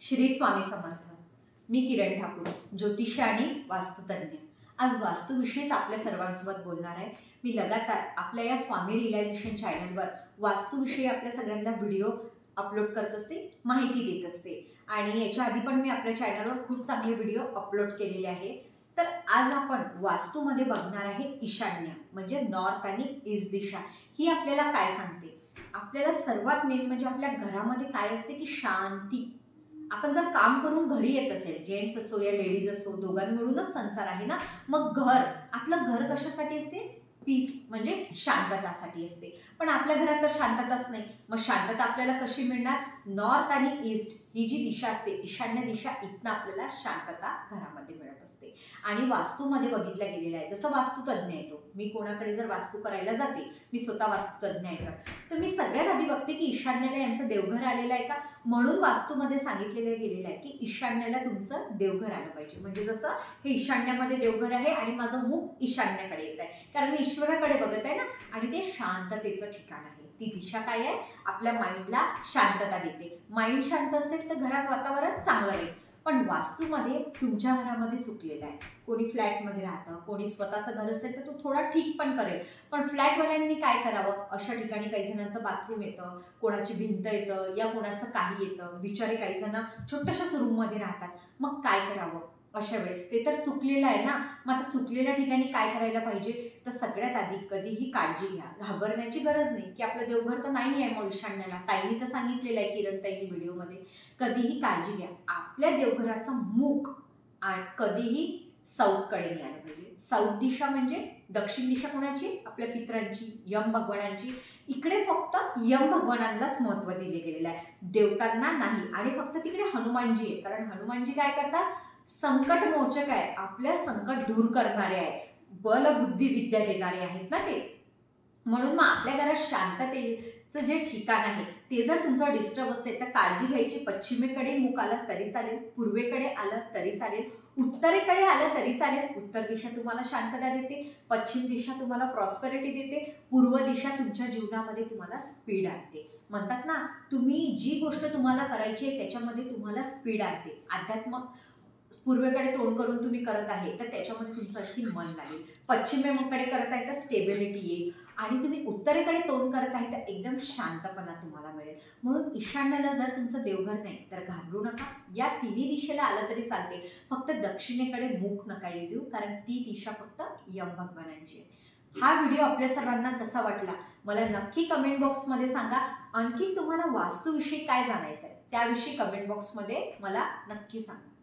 श्री स्वामी समर्थ। मी किरण ठाकूर, ज्योतिष आणि वास्तुतज्ञ। आज वास्तुविषयीच आपल्या सर्वांसोबत बोलणार आहे। मी लगातार आपल्या या स्वामी रियलायझेशन चॅनलवर वास्तुविषयी आपल्या सगळ्यांना व्हिडिओ अपलोड करत असते, माहिती देत असते आणि याच्या आधी पण मी आपल्या चॅनलवर खूप चांगले व्हिडिओ अपलोड केलेले आहे। तर आज आपण वास्तूमध्ये बघणार आहे ईशान्य म्हणजे नॉर्थ आणि ईस्ट दिशा। ही आपल्याला काय सांगते? आपल्याला सर्वात मेन म्हणजे आपल्या घरामध्ये काय असते की शांती। आपण जर काम करून घरी येत असेल, जेंट्स असो या लेडीज असो, दोघांमिळूनच संसार आहे ना, मग आपलं घर कशासाठी असते? पीस म्हणजे शांततासाठी असते। पण आपल्या घरात तर शांतताच नाही, मग शांतता आपल्याला कशी मिळणार? नॉर्थ आणि ईस्ट ही जी दिशा असते, ईशान्य दिशा, इथनं आपल्याला शांतता घरामध्ये मिळत असते। आणि वास्तूमध्ये बघितल्या गेलेलं आहे, जसं वास्तुतज्ञ येतो, मी कोणाकडे जर वास्तू करायला जाते, मी स्वतः वास्तुतज्ञ आहे तर मी सगळ्यात आधी बघते की ईशान्येला यांचं देवघर आलेलं आहे का। म्हणून वास्तूमध्ये सांगितलेलं गेलेलं आहे की ईशान्येला तुमचं देवघर आलं पाहिजे। म्हणजे जसं हे ईशान्यामध्ये देवघर आहे आणि माझं मुख ईशान्येकडे येत आहे, कारण मी ईश्वराकडे बघत आहे ना, आणि ते शांततेचं ठिकाण आहे। ती दिशा काय आहे? आपल्या माइंडला शांतता देते। माइंड शांत असेल तर घरात वातावरण चांगलं राहील। पण वास्तूमध्ये तुमच्या घरामध्ये चुकलेलं आहे। कोणी फ्लॅटमध्ये राहतं, कोणी स्वतःचं घर असेल तर तो थोडा ठीक पण करेल, पण फ्लॅटवाल्यांनी काय करावं? अशा ठिकाणी काही जणांचं बाथरूम येतं, कोणाची भिंत येतं, या कोणाचं काही येतं, बिचारे काही जण छोट्याशाच रूममध्ये राहतात। मग काय करावं अशा वेळेस? ते तर चुकलेलं आहे ना। मग आता चुकलेल्या ठिकाणी काय करायला पाहिजे? तर सगळ्यात आधी कधीही काळजी घ्या, घाबरण्याची गरज नाही की आपलं देवघर तर नाही आहे मग ईशान्याला। ताईंनी तर सांगितलेलं आहे, किरण ताईंनी व्हिडिओमध्ये, कधीही काळजी घ्या, आपल्या देवघराचं मुख आणि कधीही साऊथकडे नाही आलं पाहिजे। साऊथ दिशा म्हणजे दक्षिण दिशा कोणाची? आपल्या पितरांची, यम भगवानांची। इकडे फक्त यम भगवानांनाच महत्त्व दिले गेलेलं आहे, देवतांना नाही। आणि फक्त तिकडे हनुमानजी आहे, कारण हनुमानजी काय करतात? संकट मोचक आहे, आपल्या संकट दूर करणारे आहे, बल बुद्धी विद्या देणारे आहेत ना ते। म्हणून मग आपल्या घरात शांततेचं जे ठिकाण आहे ते जर तुमचं डिस्टर्ब असेल तर काळजी घ्यायची। पश्चिमेकडे मुख आलं तरी चालेल, पूर्वेकडे आलं तरी चालेल, उत्तरेकडे आलं तरी चालेल। उत्तर दिशा तुम्हाला शांतता देते, पश्चिम दिशा तुम्हाला प्रॉस्पेरिटी देते, पूर्व दिशा तुमच्या जीवनामध्ये तुम्हाला स्पीड आणते। म्हणतात ना, तुम्ही जी गोष्ट तुम्हाला करायची आहे त्याच्यामध्ये तुम्हाला स्पीड आणते। अध्यात्म पूर्वेकडे तोंड करून तुम्ही करत आहे तर त्याच्यामध्ये तुमचं आणखी मन लागेल, पश्चिमेकडे करत आहे तर स्टेबिलिटी येईल, आणि तुम्ही उत्तरेकडे तोंड करत आहे तर एकदम शांतपणा तुम्हाला मिळेल। म्हणून ईशान्याला जर तुमचं देवघर नाही तर घाबरू नका, या तिन्ही दिशेला आलं तरी चालते, फक्त दक्षिणेकडे मुख नका येऊ देऊ, कारण ती दिशा फक्त यम भगवानांची आहे। हा व्हिडिओ आपल्या सर्वांना कसा वाटला मला नक्की कमेंट बॉक्समध्ये सांगा। आणखी तुम्हाला वास्तूविषयी काय जाणायचं आहे त्याविषयी कमेंट बॉक्समध्ये मला नक्की सांगा।